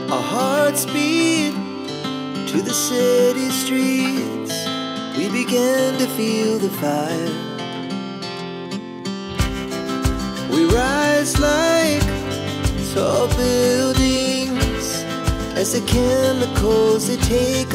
Our hearts beat to the city streets. We began to feel the fire. We rise like tall buildings as the chemicals they take